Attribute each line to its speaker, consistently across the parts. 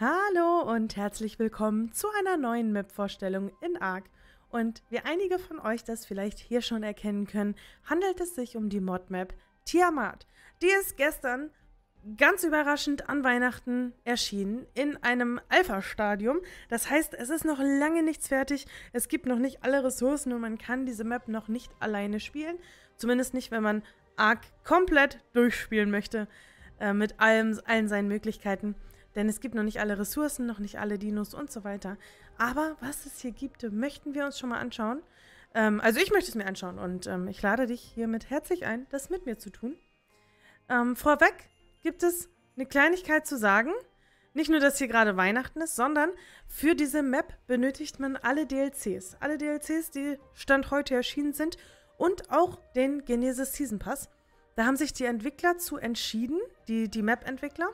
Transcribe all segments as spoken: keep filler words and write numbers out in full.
Speaker 1: Hallo und herzlich willkommen zu einer neuen Map-Vorstellung in Ark. Und wie einige von euch das vielleicht hier schon erkennen können, handelt es sich um die Mod-Map Tiamat. Die ist gestern ganz überraschend an Weihnachten erschienen in einem Alpha-Stadium. Das heißt, es ist noch lange nichts fertig, es gibt noch nicht alle Ressourcen und man kann diese Map noch nicht alleine spielen. Zumindest nicht, wenn man Ark komplett durchspielen möchte, äh, mit allem, allen seinen Möglichkeiten. Denn es gibt noch nicht alle Ressourcen, noch nicht alle Dinos und so weiter. Aber was es hier gibt, möchten wir uns schon mal anschauen. Ähm, also ich möchte es mir anschauen und ähm, ich lade dich hiermit herzlich ein, das mit mir zu tun. Ähm, vorweg gibt es eine Kleinigkeit zu sagen. Nicht nur, dass hier gerade Weihnachten ist, sondern für diese Map benötigt man alle D L Cs. Alle D L Cs, die Stand heute erschienen sind und auch den Genesis Season Pass. Da haben sich die Entwickler zu entschieden, die, die Map-Entwickler,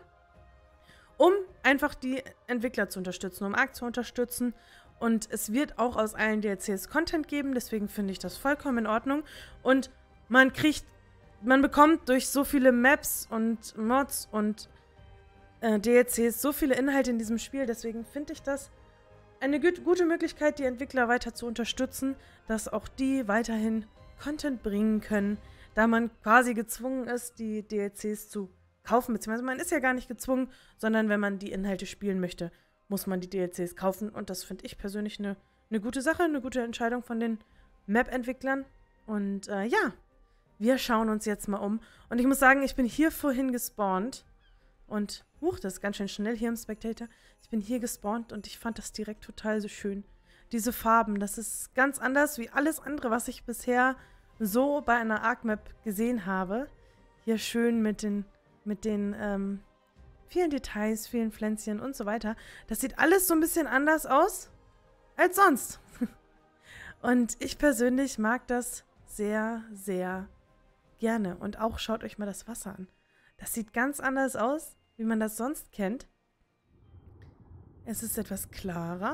Speaker 1: um einfach die Entwickler zu unterstützen, um Ark zu unterstützen. Und es wird auch aus allen D L Cs Content geben, deswegen finde ich das vollkommen in Ordnung. Und man kriegt, man bekommt durch so viele Maps und Mods und äh, D L Cs so viele Inhalte in diesem Spiel, deswegen finde ich das eine gut, gute Möglichkeit, die Entwickler weiter zu unterstützen, dass auch die weiterhin Content bringen können, da man quasi gezwungen ist, die D L Cs zu kaufen, beziehungsweise man ist ja gar nicht gezwungen, sondern wenn man die Inhalte spielen möchte, muss man die D L Cs kaufen und das finde ich persönlich eine ne gute Sache, eine gute Entscheidung von den Map-Entwicklern und äh, ja, wir schauen uns jetzt mal um und ich muss sagen, ich bin hier vorhin gespawnt und, huch, das ist ganz schön schnell hier im Spectator, ich bin hier gespawnt und ich fand das direkt total so schön. Diese Farben, das ist ganz anders wie alles andere, was ich bisher so bei einer Ark-Map gesehen habe. Hier schön mit den mit den ähm, vielen Details, vielen Pflänzchen und so weiter. Das sieht alles so ein bisschen anders aus als sonst. Und ich persönlich mag das sehr, sehr gerne. Und auch schaut euch mal das Wasser an. Das sieht ganz anders aus, wie man das sonst kennt. Es ist etwas klarer.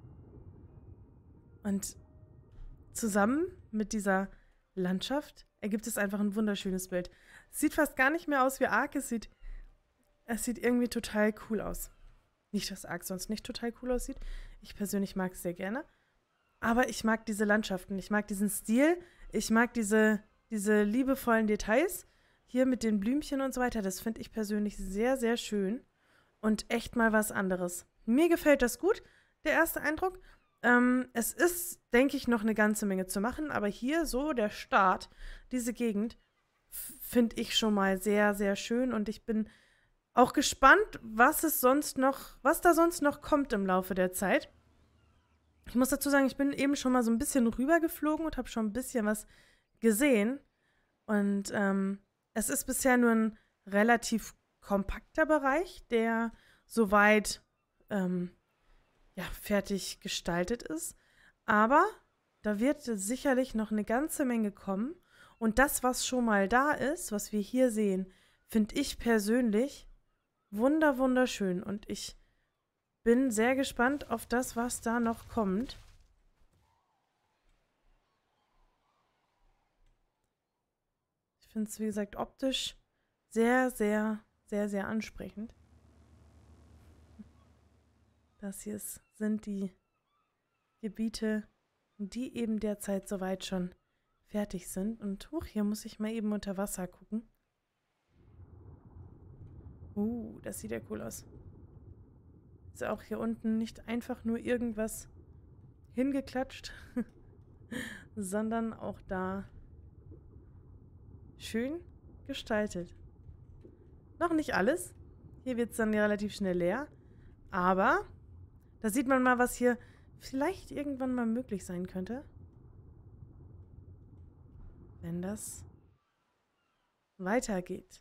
Speaker 1: Und zusammen mit dieser Landschaft ergibt es einfach ein wunderschönes Bild. Sieht fast gar nicht mehr aus wie Ark, es sieht, es sieht irgendwie total cool aus. Nicht, dass Ark sonst nicht total cool aussieht. Ich persönlich mag es sehr gerne. Aber ich mag diese Landschaften, ich mag diesen Stil, ich mag diese, diese liebevollen Details. Hier mit den Blümchen und so weiter, das finde ich persönlich sehr, sehr schön. Und echt mal was anderes. Mir gefällt das gut, der erste Eindruck. Ähm, es ist, denke ich, noch eine ganze Menge zu machen, aber hier so der Start, diese Gegend, finde ich schon mal sehr, sehr schön und ich bin auch gespannt, was es sonst noch, was da sonst noch kommt im Laufe der Zeit. Ich muss dazu sagen, ich bin eben schon mal so ein bisschen rübergeflogen und habe schon ein bisschen was gesehen und ähm, es ist bisher nur ein relativ kompakter Bereich, der soweit ähm, ja, fertig gestaltet ist. Aber da wird sicherlich noch eine ganze Menge kommen. Und das, was schon mal da ist, was wir hier sehen, finde ich persönlich wunder, wunderschön. Und ich bin sehr gespannt auf das, was da noch kommt. Ich finde es, wie gesagt, optisch sehr, sehr, sehr, sehr ansprechend. Das hier ist, sind die Gebiete, die eben derzeit soweit schon fertig sind. Und huch, hier muss ich mal eben unter Wasser gucken. Uh, das sieht ja cool aus. Ist auch hier unten nicht einfach nur irgendwas hingeklatscht, sondern auch da schön gestaltet. Noch nicht alles. Hier wird es dann relativ schnell leer. Aber da sieht man mal, was hier vielleicht irgendwann mal möglich sein könnte. Wenn das weitergeht.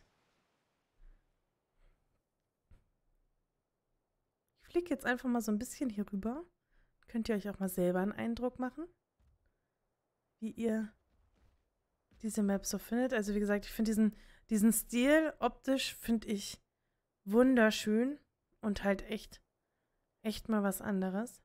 Speaker 1: Ich fliege jetzt einfach mal so ein bisschen hier rüber. Könnt ihr euch auch mal selber einen Eindruck machen, wie ihr diese Map so findet. Also wie gesagt, ich finde diesen, diesen Stil optisch finde ich wunderschön und halt echt, echt mal was anderes.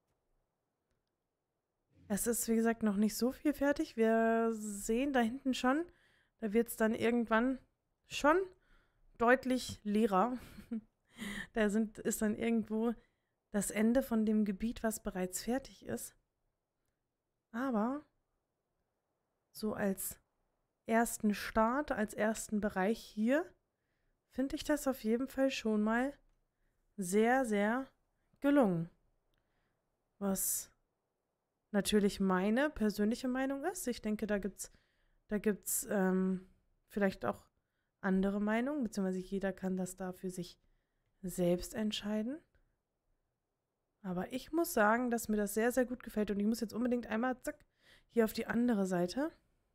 Speaker 1: Es ist, wie gesagt, noch nicht so viel fertig. Wir sehen da hinten schon, da wird es dann irgendwann schon deutlich leerer. Da sind, ist dann irgendwo das Ende von dem Gebiet, was bereits fertig ist. Aber so als ersten Start, als ersten Bereich hier, finde ich das auf jeden Fall schon mal sehr, sehr gelungen. Was natürlich meine persönliche Meinung ist. Ich denke, da gibt's, da gibt's ähm, vielleicht auch andere Meinungen, beziehungsweise jeder kann das da für sich selbst entscheiden. Aber ich muss sagen, dass mir das sehr, sehr gut gefällt. Und ich muss jetzt unbedingt einmal, zack, hier auf die andere Seite.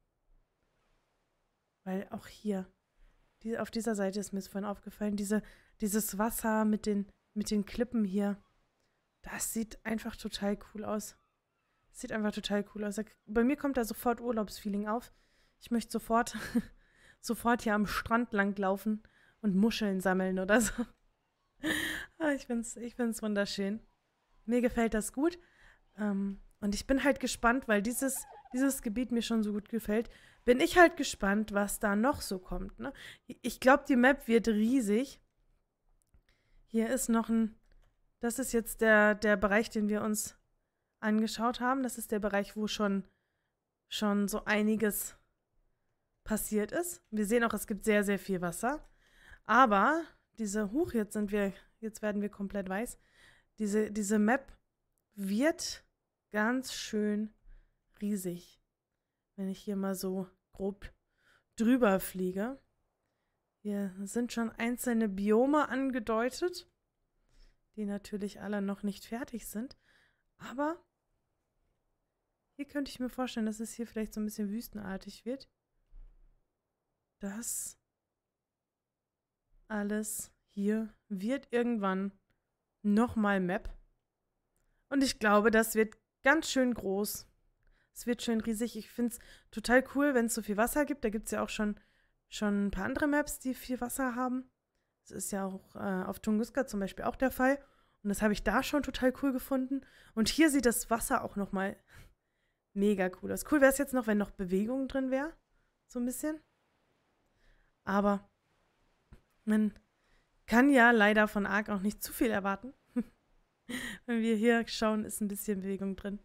Speaker 1: Weil auch hier, die, auf dieser Seite ist mir es vorhin aufgefallen, diese, dieses Wasser mit den, mit den Klippen hier, das sieht einfach total cool aus. Das sieht einfach total cool aus. Bei mir kommt da sofort Urlaubsfeeling auf. Ich möchte sofort, sofort hier am Strand langlaufen und Muscheln sammeln oder so. Ich find's, ich find's wunderschön. Mir gefällt das gut. Ähm, und ich bin halt gespannt, weil dieses, dieses Gebiet mir schon so gut gefällt, bin ich halt gespannt, was da noch so kommt. Ne? Ich glaube, die Map wird riesig. Hier ist noch ein, das ist jetzt der, der Bereich, den wir uns angeschaut haben. Das ist der Bereich, wo schon, schon so einiges passiert ist. Wir sehen auch, es gibt sehr, sehr viel Wasser. Aber diese, huch, jetzt sind wir, jetzt werden wir komplett weiß. Diese, diese Map wird ganz schön riesig. Wenn ich hier mal so grob drüber fliege. Hier sind schon einzelne Biome angedeutet, die natürlich alle noch nicht fertig sind. Aber hier könnte ich mir vorstellen, dass es hier vielleicht so ein bisschen wüstenartig wird. Das alles hier wird irgendwann nochmal Map. Und ich glaube, das wird ganz schön groß. Es wird schön riesig. Ich finde es total cool, wenn es so viel Wasser gibt. Da gibt es ja auch schon, schon ein paar andere Maps, die viel Wasser haben. Das ist ja auch äh, auf Tunguska zum Beispiel auch der Fall. Und das habe ich da schon total cool gefunden. Und hier sieht das Wasser auch nochmal mega cool aus. Cool wäre es jetzt noch, wenn noch Bewegung drin wäre. So ein bisschen. Aber man kann ja leider von Ark auch nicht zu viel erwarten. Wenn wir hier schauen, ist ein bisschen Bewegung drin.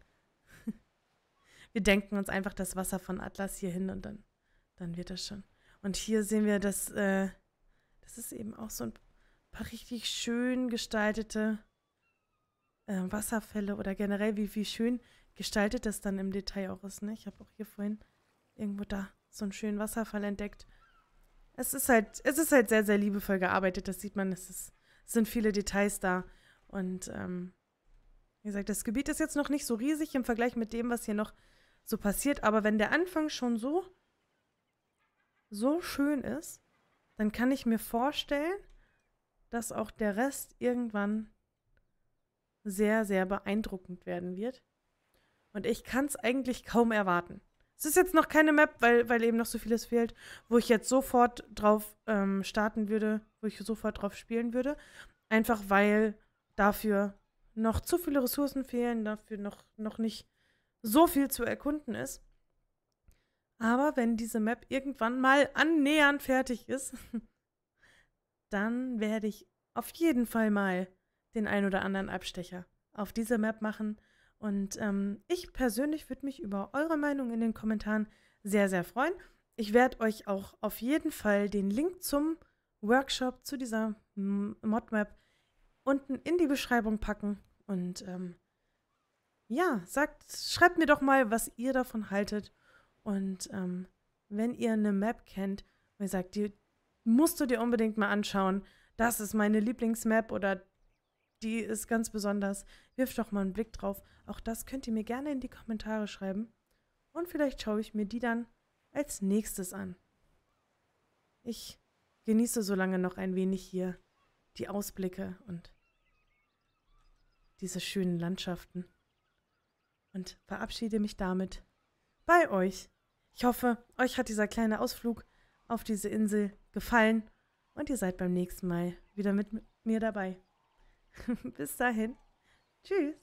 Speaker 1: Wir denken uns einfach das Wasser von Atlas hier hin und dann, dann wird das schon. Und hier sehen wir, dass äh, das ist eben auch so ein paar richtig schön gestaltete äh, Wasserfälle oder generell, wie, wie schön gestaltet das dann im Detail auch ist. Ne? Ich habe auch hier vorhin irgendwo da so einen schönen Wasserfall entdeckt. Es ist halt, es ist halt sehr, sehr liebevoll gearbeitet. Das sieht man, es, ist, es sind viele Details da. Und ähm, wie gesagt, das Gebiet ist jetzt noch nicht so riesig im Vergleich mit dem, was hier noch so passiert. Aber wenn der Anfang schon so, so schön ist, dann kann ich mir vorstellen, dass auch der Rest irgendwann sehr, sehr beeindruckend werden wird. Und ich kann es eigentlich kaum erwarten. Es ist jetzt noch keine Map, weil, weil eben noch so vieles fehlt, wo ich jetzt sofort drauf ähm, starten würde, wo ich sofort drauf spielen würde. Einfach weil dafür noch zu viele Ressourcen fehlen, dafür noch, noch nicht so viel zu erkunden ist. Aber wenn diese Map irgendwann mal annähernd fertig ist, dann werde ich auf jeden Fall mal den ein oder anderen Abstecher auf diese Map machen. Und ähm, ich persönlich würde mich über eure Meinung in den Kommentaren sehr, sehr freuen. Ich werde euch auch auf jeden Fall den Link zum Workshop, zu dieser Modmap unten in die Beschreibung packen. Und ähm, ja, sagt, schreibt mir doch mal, was ihr davon haltet. Und ähm, wenn ihr eine Map kennt, wo ihr sagt, die musst du dir unbedingt mal anschauen, das ist meine Lieblingsmap oder die ist ganz besonders, wirft doch mal einen Blick drauf. Auch das könnt ihr mir gerne in die Kommentare schreiben. Und vielleicht schaue ich mir die dann als nächstes an. Ich genieße so lange noch ein wenig hier die Ausblicke und diese schönen Landschaften. Und verabschiede mich damit bei euch. Ich hoffe, euch hat dieser kleine Ausflug auf diese Insel gefallen und ihr seid beim nächsten Mal wieder mit mir dabei. Bis dahin. Tschüss.